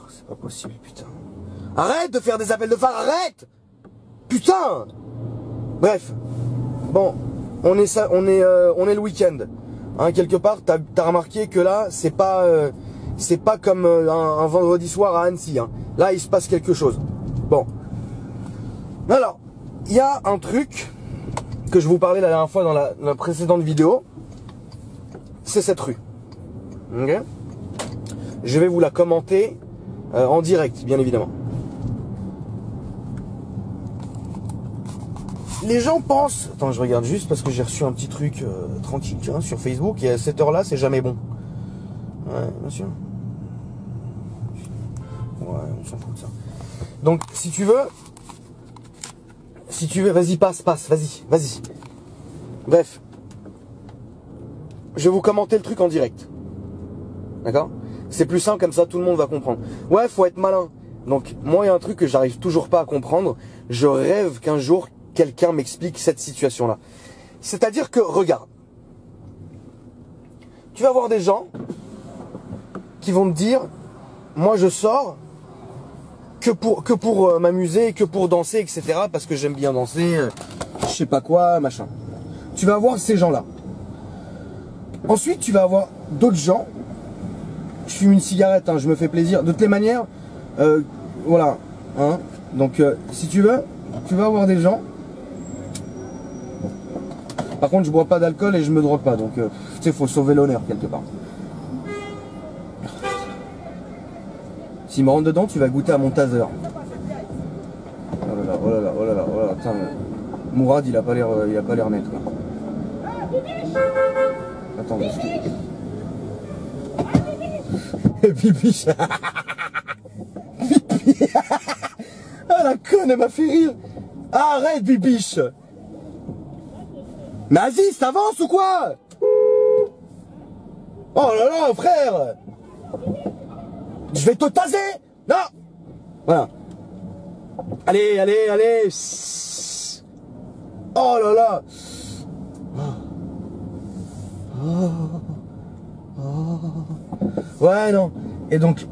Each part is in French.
c'est pas possible, putain. Arrête de faire des appels de phare, arrête! Putain! Bref. Bon, on est le week-end. Hein, quelque part, t'as remarqué que là, c'est pas comme un vendredi soir à Annecy. Hein. Là, il se passe quelque chose. Bon. Alors, il y a un truc que je vous parlais la dernière fois dans la précédente vidéo. C'est cette rue. Ok ? Je vais vous la commenter en direct, bien évidemment. Les gens pensent... Attends, je regarde juste parce que j'ai reçu un petit truc tranquille hein, sur Facebook. Et à cette heure-là, c'est jamais bon. Ouais, bien sûr. Ouais, on s'en fout de ça. Donc, si tu veux, vas-y, passe, vas-y. Bref. Je vais vous commenter le truc en direct. D'accord ? C'est plus simple comme ça, tout le monde va comprendre. Ouais, faut être malin. Donc, moi, il y a un truc que j'arrive toujours pas à comprendre. Je rêve qu'un jour, quelqu'un m'explique cette situation-là. C'est-à-dire que, regarde. Tu vas voir des gens qui vont te dire, moi, je sors que pour m'amuser, que pour danser, etc. Parce que j'aime bien danser, je sais pas quoi, machin. Tu vas voir ces gens-là. Ensuite, tu vas avoir d'autres gens. Je fume une cigarette, hein, je me fais plaisir. De toutes les manières, voilà. Hein. Donc, si tu veux, tu vas avoir des gens. Par contre, je bois pas d'alcool et je me drogue pas. Donc, tu sais, faut sauver l'honneur quelque part. S'il me rentre dedans, tu vas goûter à mon taser. Oh là là, putain. Mourad, il a pas l'air net, quoi. Attends, parce que... Bibiche. Ah la conne, elle m'a fait rire. Arrête, Bibiche. Mais Aziz, t'avances ou quoi? Oh là là, frère. Je vais te taser. Non. Voilà. Allez. Oh là là. Ouais, non. Et donc,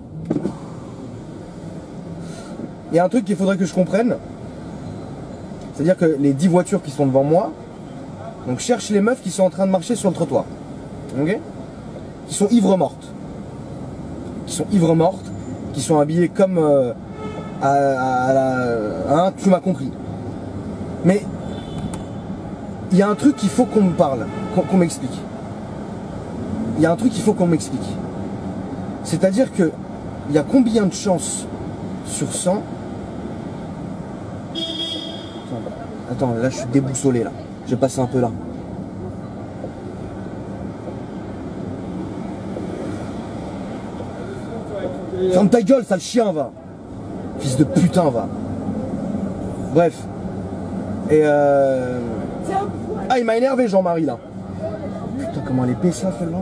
il y a un truc qu'il faudrait que je comprenne. C'est-à-dire que les 10 voitures qui sont devant moi, donc cherche les meufs qui sont en train de marcher sur le trottoir. Ok ? Qui sont ivres mortes. Qui sont habillées comme hein, tu m'as compris. Mais il y a un truc qu'il faut qu'on me parle, qu'on m'explique. Il y a un truc qu'il faut qu'on m'explique. C'est-à-dire que il y a combien de chances sur 100... Attends, là je suis déboussolé là. Je vais passer un peu là. Ferme ta gueule, sale chien, va. Fils de putain, va. Bref. Et ah, il m'a énervé, Jean-Marie, là. Putain, comment elle est baissée, celle-là.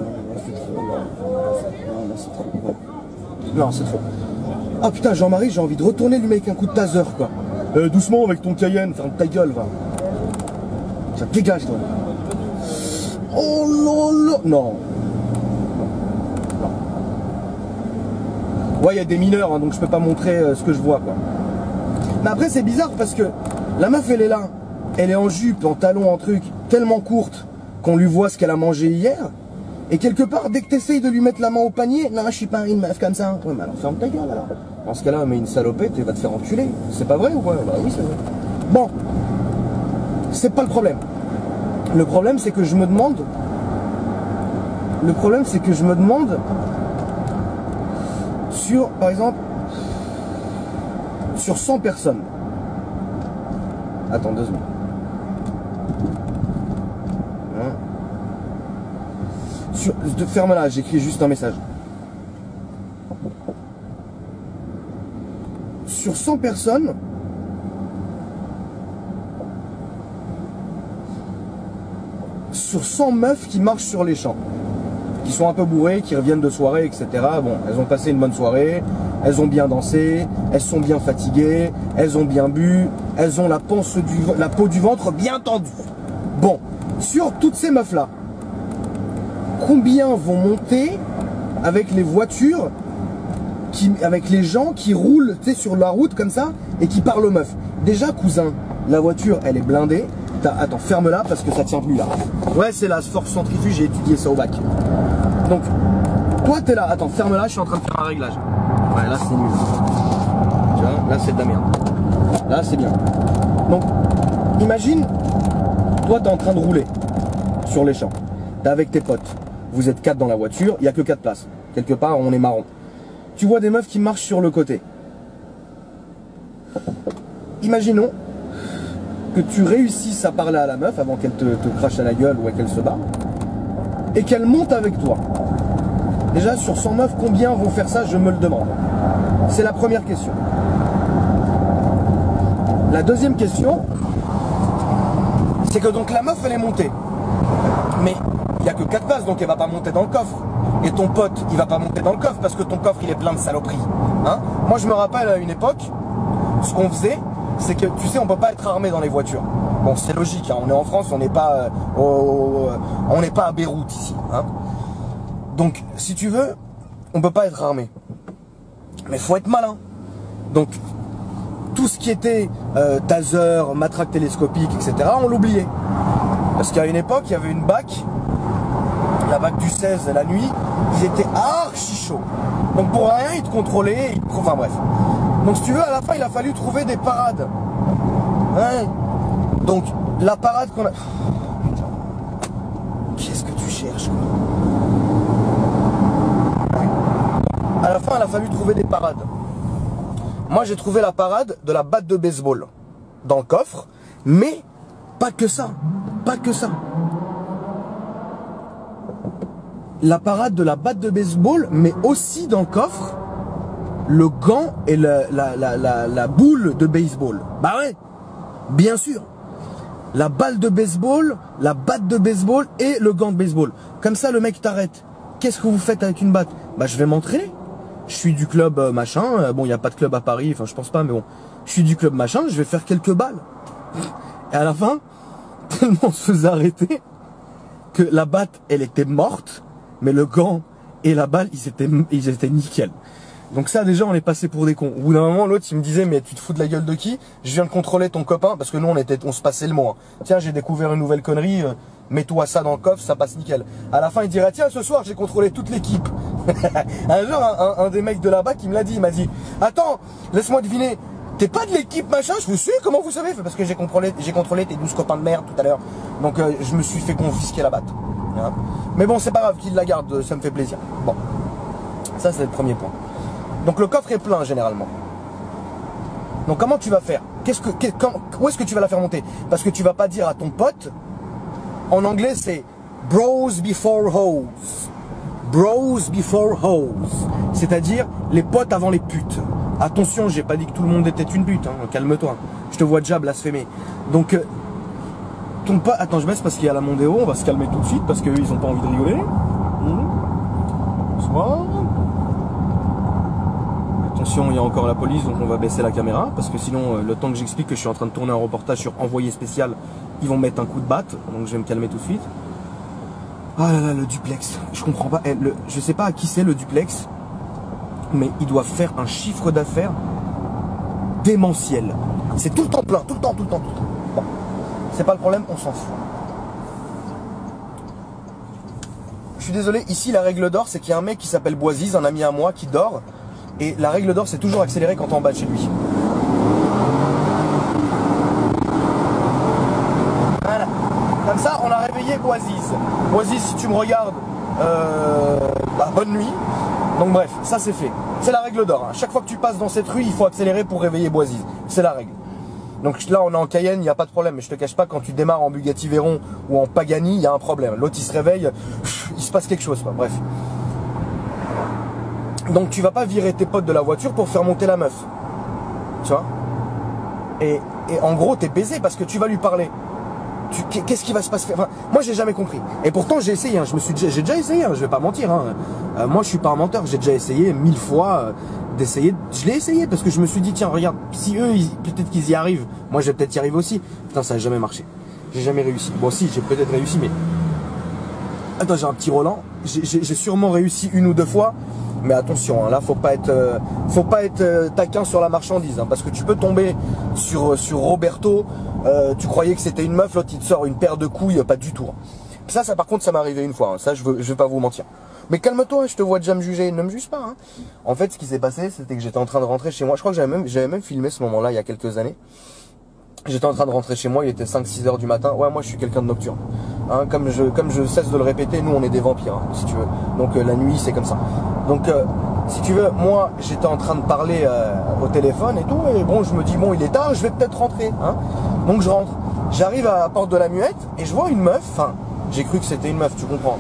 Non, c'est trop. Ah putain, Jean-Marie, j'ai envie de retourner lui mettre un coup de taser, quoi. Doucement avec ton Cayenne, ferme ta gueule, va. Ça dégage, toi. Oh lolo. Non. Ouais, il y a des mineurs, hein, donc je peux pas montrer ce que je vois, quoi. Mais après, c'est bizarre parce que la meuf, elle est là. Elle est en jupe, en talons, en truc, tellement courte qu'on lui voit ce qu'elle a mangé hier. Et quelque part, dès que t'essayes de lui mettre la main au panier, non, je suis pas une meuf comme ça. Ouais, mais alors ferme ta gueule, alors. Dans ce cas-là, mets une salopette et va te faire enculer. C'est pas vrai ou quoi? Bah oui, c'est vrai. Bon. C'est pas le problème. Le problème, c'est que je me demande... sur, par exemple, sur 100 personnes. Attends 2 secondes. Hein. Ferme-la, j'écris juste un message. Sur 100 personnes, sur 100 meufs qui marchent sur les champs, qui sont un peu bourrées, qui reviennent de soirée, etc. Bon, elles ont passé une bonne soirée, elles ont bien dansé, elles sont bien fatiguées, elles ont bien bu, elles ont la peau du ventre bien tendue. Bon, sur toutes ces meufs-là, combien vont monter avec les voitures avec les gens qui roulent, tu sais, sur la route comme ça et qui parlent aux meufs. Déjà, cousin, la voiture, elle est blindée. Attends, ferme-la parce que ça tient plus là. Ouais, c'est la force centrifuge, j'ai étudié ça au bac. Donc, toi, t'es là. Attends, ferme-la, je suis en train de faire un réglage. Ouais, là, c'est nul. Tu vois, là, c'est de la merde. Là, c'est bien. Donc, imagine, toi, t'es en train de rouler sur les champs. T'es avec tes potes. Vous êtes 4 dans la voiture, il n'y a que 4 places. Quelque part, on est marron. Tu vois des meufs qui marchent sur le côté. Imaginons que tu réussisses à parler à la meuf avant qu'elle te crache à la gueule ou qu'elle se barre et qu'elle monte avec toi. Déjà, sur 100 meufs, combien vont faire ça? Je me le demande. C'est la première question. La deuxième question, c'est que donc la meuf, elle est montée. Mais il n'y a que 4 places, donc elle va pas monter dans le coffre. Et ton pote, il va pas monter dans le coffre parce que ton coffre, il est plein de saloperies. Hein? Moi, je me rappelle à une époque, ce qu'on faisait, c'est que, tu sais, on peut pas être armé dans les voitures. Bon, c'est logique, hein, on est en France, on n'est pas, on n'est pas à Beyrouth ici. Hein. Donc, si tu veux, on peut pas être armé. Mais faut être malin. Donc, tout ce qui était taser, matraque télescopique, etc., on l'oubliait. Parce qu'à une époque, il y avait une BAC, la BAC du 16 la nuit, ils étaient archi chauds. Donc pour rien, ils te contrôlaient, enfin bref. Donc si tu veux, à la fin, il a fallu trouver des parades. Hein? Donc, la parade qu'on a... Qu'est-ce que tu cherches, quoi? À la fin, il a fallu trouver des parades. Moi, j'ai trouvé la parade de la batte de baseball dans le coffre, mais pas que ça. Pas que ça. La parade de la batte de baseball, mais aussi dans le coffre, le gant et la boule de baseball. Bah ouais, bien sûr. La balle de baseball, la batte de baseball et le gant de baseball. Comme ça, le mec t'arrête. Qu'est-ce que vous faites avec une batte? Bah, je vais m'entraîner. Je suis du club machin. Bon, il n'y a pas de club à Paris, enfin, je pense pas, mais bon. Je suis du club machin, je vais faire quelques balles. Et à la fin, tellement on se faisait arrêter que la batte, elle était morte, mais le gant et la balle, ils étaient nickel. Donc ça, déjà, on est passé pour des cons. Au bout d'un moment, l'autre, il me disait, mais tu te fous de la gueule de qui? Je viens de contrôler ton copain, parce que nous, on se passait le mot. Hein. Tiens, j'ai découvert une nouvelle connerie, mets-toi ça dans le coffre, ça passe nickel. À la fin, il dirait, tiens, ce soir, j'ai contrôlé toute l'équipe. Un jour, un des mecs de là-bas qui me l'a dit, il m'a dit, attends, laisse-moi deviner, t'es pas de l'équipe machin? Je vous suis, comment vous savez? Parce que j'ai contrôlé tes 12 copains de merde tout à l'heure. Donc, je me suis fait confisquer la batte. Hein. Mais bon, c'est pas grave qu'il la garde, ça me fait plaisir. Bon, ça, c'est le premier point. Donc le coffre est plein généralement. Donc comment tu vas faire? Où est-ce que tu vas la faire monter? Parce que tu vas pas dire à ton pote, en anglais c'est bros before hoes. Bros before hoes. C'est-à-dire les potes avant les putes. Attention, j'ai pas dit que tout le monde était une pute, hein. Calme-toi. Je te vois déjà blasphémer. Donc ton pote, attends, je baisse parce qu'il y a la Mondéo, on va se calmer tout de suite parce qu'eux ils ont pas envie de rigoler. Bonsoir. Attention, il y a encore la police, donc on va baisser la caméra, parce que sinon, le temps que j'explique que je suis en train de tourner un reportage sur envoyé spécial, ils vont mettre un coup de batte, donc je vais me calmer tout de suite. Ah là là, le duplex, je comprends pas, je sais pas à qui c'est le duplex, mais ils doivent faire un chiffre d'affaires démentiel. C'est tout le temps plein, tout le temps. Bon, c'est pas le problème, on s'en fout. Je suis désolé, ici la règle d'or, c'est qu'il y a un mec qui s'appelle Boisiz, un ami à moi, qui dort. Et la règle d'or, c'est toujours accélérer quand on est en bas de chez lui. Voilà. Comme ça, on a réveillé Boisiz. Boisiz, si tu me regardes, bonne nuit. Donc bref, ça c'est fait. C'est la règle d'or. Hein. Chaque fois que tu passes dans cette rue, il faut accélérer pour réveiller Boisiz. C'est la règle. Donc là, on est en Cayenne, il n'y a pas de problème. Mais je te cache pas, quand tu démarres en Bugatti Veyron ou en Pagani, il y a un problème. L'autre, il se réveille, il se passe quelque chose. Quoi. Bref. Donc tu vas pas virer tes potes de la voiture pour faire monter la meuf. Tu vois? Et en gros, t'es baisé parce que tu vas lui parler. Qu'est-ce qui va se passer? Enfin, moi, j'ai jamais compris. Et pourtant, j'ai essayé. Hein. J'ai déjà essayé. Hein. Je vais pas mentir. Hein. Moi, je suis pas un menteur. J'ai déjà essayé 1000 fois d'essayer. Je l'ai essayé parce que je me suis dit, tiens, regarde, si eux, peut-être qu'ils y arrivent. Moi, je vais peut-être y arriver aussi. Putain, ça a jamais marché. J'ai jamais réussi. Bon, si, j'ai peut-être réussi, mais... Attends, j'ai un petit Roland. J'ai sûrement réussi une ou deux fois. Mais attention, hein, là faut pas être taquin sur la marchandise, hein, parce que tu peux tomber sur Roberto. Tu croyais que c'était une meuf, l'autre il te sort une paire de couilles, pas du tout. Ça par contre ça m'est arrivé une fois, hein, ça je vais pas vous mentir. Mais calme-toi, je te vois déjà me juger, ne me juge pas. Hein. En fait, ce qui s'est passé, c'était que j'étais en train de rentrer chez moi. Je crois que j'avais même filmé ce moment-là il y a quelques années. J'étais en train de rentrer chez moi, il était 5-6 heures du matin. Ouais, moi je suis quelqu'un de nocturne. Hein, comme je cesse de le répéter, nous on est des vampires, hein, si tu veux. Donc la nuit c'est comme ça. Donc si tu veux, moi j'étais en train de parler au téléphone et tout. Et bon, je me dis, bon il est tard, je vais peut-être rentrer. Hein. Donc je rentre. J'arrive à la porte de la muette et je vois une meuf. Enfin, j'ai cru que c'était une meuf, tu comprends.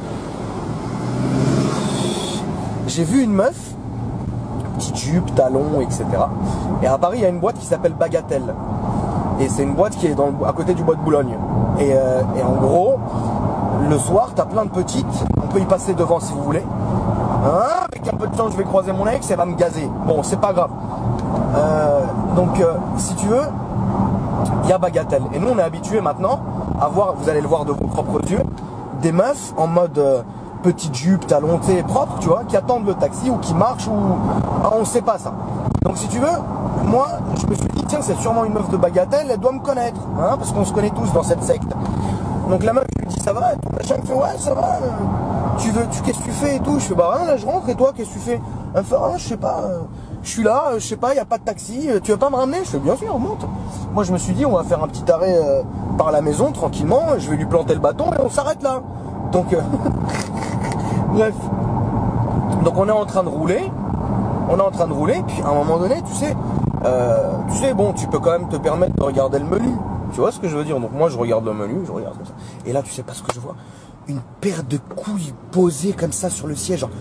J'ai vu une meuf, petite jupe, talons, etc. Et à Paris, il y a une boîte qui s'appelle Bagatelle. Et c'est une boîte qui est à côté du bois de Boulogne. Et en gros, le soir, t'as plein de petites. On peut y passer devant si vous voulez. Hein, avec un peu de chance, je vais croiser mon ex, elle va me gazer. Bon, c'est pas grave. Donc, si tu veux, il y a Bagatelle. Et nous, on est habitués maintenant à voir, vous allez le voir de vos propres yeux, des meufs en mode petite jupe, talons, propre, tu vois, qui attendent le taxi ou qui marchent ou... Ah, on sait pas ça. Donc, si tu veux, moi, je me suis dit, tiens, c'est sûrement une meuf de Bagatelle, elle doit me connaître, hein, parce qu'on se connaît tous dans cette secte. Donc la meuf, je lui dis, ça va, ton machin, me fait, ouais, ça va, qu'est-ce que tu fais et tout. Je fais, bah rien, là, je rentre, et toi, qu'est-ce que tu fais? Elle me fait, ah, je sais pas, je suis là, je sais pas, il n'y a pas de taxi, tu veux pas me ramener? Je fais, bien sûr, on monte. Moi, je me suis dit, on va faire un petit arrêt par la maison, tranquillement, je vais lui planter le bâton et on s'arrête là. Donc, bref. Donc on est en train de rouler, puis à un moment donné, tu sais, bon, tu peux quand même te permettre de regarder le menu. Tu vois ce que je veux dire? Donc moi, je regarde le menu, je regarde comme ça. Et là, tu sais pas ce que je vois? Une paire de couilles posées comme ça sur le siège. Genre...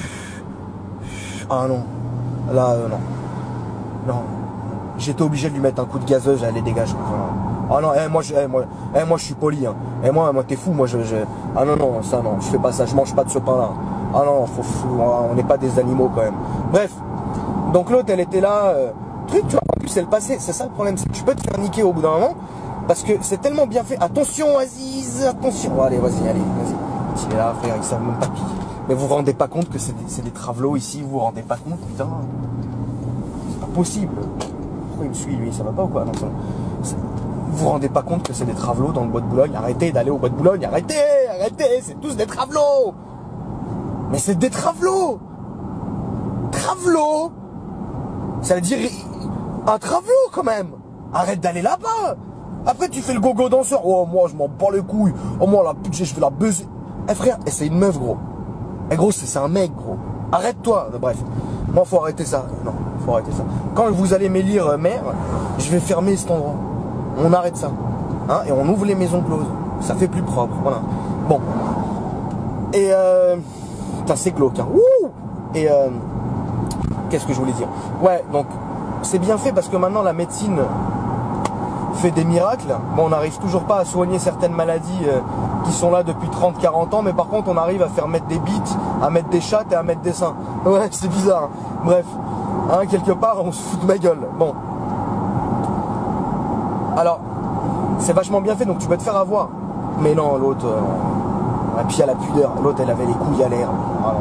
Ah non. Là, non. Non. J'étais obligé de lui mettre un coup de gazeuse, j'allais dégager. Ah non, moi je suis poli. Hein. Et moi t'es fou, moi Ah non, ça non, je fais pas ça, je mange pas de ce pain-là. Ah non, on n'est pas des animaux quand même. Bref. Donc l'autre, elle était là, truc, tu vois, en plus elle passait, c'est ça le problème, c'est que tu peux te faire niquer au bout d'un moment, parce que c'est tellement bien fait. Attention Aziz, attention. Oh, allez, vas-y. Il est là, frère, ils savent même pas qui. Mais vous vous rendez pas compte que c'est des travelots ici, vous vous rendez pas compte, putain. C'est pas possible. Pourquoi il me suit lui, ça va pas ou quoi? Non, vous vous rendez pas compte que c'est des travelots dans le bois de Boulogne? Arrêtez d'aller au bois de Boulogne, arrêtez, c'est tous des travelots. Mais c'est des travelots. Travelots. Ça veut dire un travelot quand même. Arrête d'aller là-bas. Après tu fais le gogo danseur. Oh moi je m'en bats les couilles. Oh moi la pute je vais la baiser. Eh frère, c'est une meuf gros. Eh gros c'est un mec gros. Arrête-toi. Bref. Moi faut arrêter ça. Non, faut arrêter ça. Quand vous allez m'élire maire, je vais fermer cet endroit. On arrête ça. Hein, et on ouvre les maisons closes. Ça fait plus propre. Voilà. Bon. Et putain c'est glauque. Hein. Ouh. Et qu'est-ce que je voulais dire? Ouais, donc c'est bien fait parce que maintenant la médecine fait des miracles. Bon, on n'arrive toujours pas à soigner certaines maladies qui sont là depuis 30-40 ans, mais par contre on arrive à faire mettre des bites, à mettre des chattes et à mettre des seins. Ouais, c'est bizarre. Hein. Bref, hein, quelque part on se fout de ma gueule. Bon. Alors, c'est vachement bien fait, donc tu peux te faire avoir. Mais non, l'autre... et puis à la pudeur, l'autre elle avait les couilles à l'air. Voilà.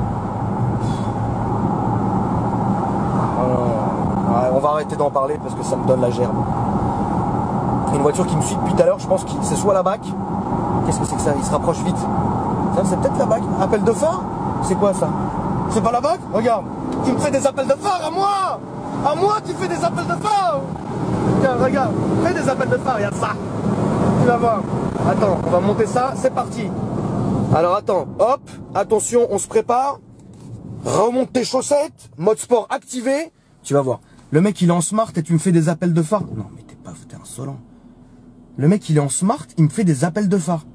On va arrêter d'en parler parce que ça me donne la gerbe. Une voiture qui me suit depuis tout à l'heure, je pense que c'est soit la BAC. Qu'est-ce que c'est que ça? Il se rapproche vite. Ça, c'est peut-être la BAC. Appel de phare? C'est quoi ça? C'est pas la BAC? Regarde. Tu me fais des appels de phare à moi! À moi, tu fais des appels de phare! Tiens, regarde. Fais des appels de phare, il y a ça. Tu vas voir. Attends, on va monter ça. C'est parti. Alors attends. Hop. Attention, on se prépare. Remonte tes chaussettes. Mode sport activé. Tu vas voir. Le mec, il est en smart et tu me fais des appels de phare. Non, mais t'es insolent. Le mec, il est en smart, il me fait des appels de phare.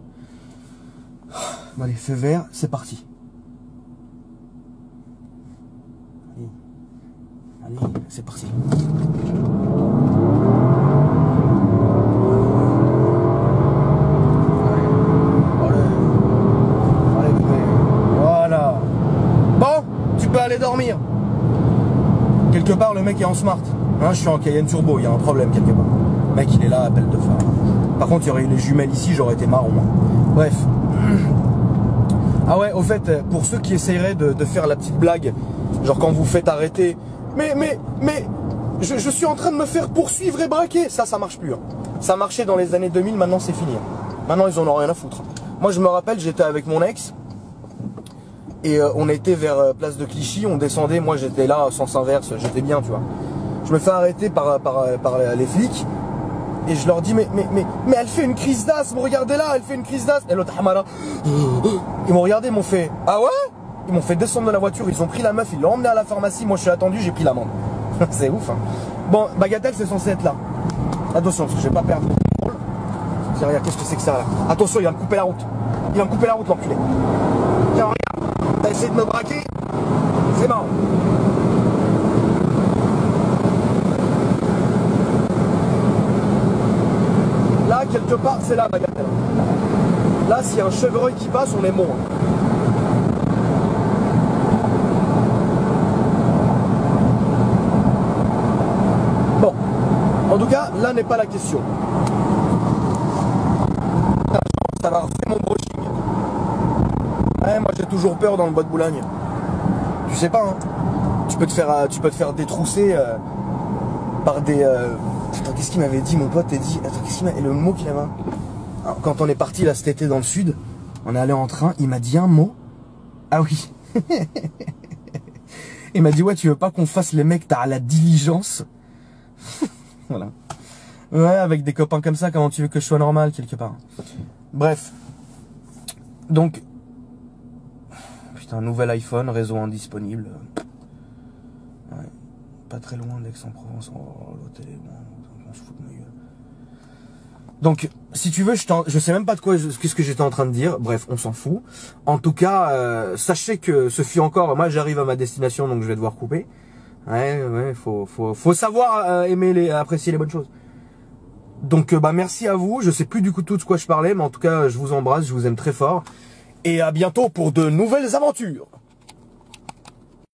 Bon, allez, feu vert, c'est parti. Allez, c'est parti. Voilà. Bon, tu peux aller dormir. Quelque part, le mec est en smart. Hein, je suis en Cayenne Turbo, il y a un problème quelque part. Le mec, il est là, appel de phare. Par contre, il y aurait eu les jumelles ici, j'aurais été marron. Bref. Ah ouais, au fait, pour ceux qui essaieraient de faire la petite blague, genre quand vous faites arrêter, mais, je suis en train de me faire poursuivre et braquer. Ça marche plus. Hein. Ça marchait dans les années 2000, maintenant c'est fini. Hein. Maintenant ils en ont rien à foutre. Moi je me rappelle, j'étais avec mon ex, et on était vers place de Clichy, on descendait, moi j'étais là, sens inverse, j'étais bien, tu vois. Je me fais arrêter par les flics, et je leur dis, mais elle fait une crise d'asthme, regardez-la, elle fait une crise d'asthme. Et l'autre, ils m'ont regardé, ils m'ont fait, ah ouais? Ils m'ont fait descendre de la voiture, ils ont pris la meuf, ils l'ont emmenée à la pharmacie, moi je suis attendu, j'ai pris l'amende. C'est ouf, hein. Bon, Bagatelle, c'est censé être là. Attention, parce que je vais pas perdre le contrôle. Tiens, regarde, qu'est-ce que c'est que ça là? Attention, il va me couper la route. Il va me couper la route, l'enculé. Tiens, regarde, t'as essayé de me braquer? C'est marrant. Là, quelque part, c'est là, Bagatelle. Là, s'il y a un chevreuil qui passe, on est bon. Bon, en tout cas, là n'est pas la question. Ça va refaire mon brushing. Ouais, moi j'ai toujours peur dans le bois de Boulogne. Tu sais pas, hein. Tu peux te faire détrousser par des... Attends, qu'est-ce qu'il m'avait dit, mon pote? Attends, qu'est-ce qu'il m'a... Et le mot qu'il avait... Alors, quand on est parti là cet été dans le sud, on est allé en train, il m'a dit un mot. Ah oui. Il m'a dit, ouais, tu veux pas qu'on fasse les mecs, t'as la diligence. Voilà. Ouais, avec des copains comme ça, comment tu veux que je sois normal quelque part? Bref. Donc, putain, nouvel iPhone, réseau indisponible. Ouais. Pas très loin d'Aix-en-Provence. Oh, l'hôtel est bon. On se fout de ma gueule. Donc, si tu veux, je sais même pas de quoi, qu'est-ce que j'étais en train de dire. Bref, on s'en fout. En tout cas, sachez que ce fut encore, moi j'arrive à ma destination, donc je vais devoir couper. Ouais, faut savoir apprécier les bonnes choses. Donc, bah, merci à vous. Je sais plus du coup tout de quoi je parlais, mais en tout cas, je vous embrasse, je vous aime très fort. Et à bientôt pour de nouvelles aventures.